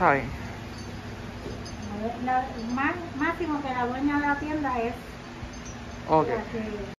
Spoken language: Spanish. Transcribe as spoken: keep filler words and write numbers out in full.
Está bien. La- más, máximo que la dueña de la tienda es Ok. la que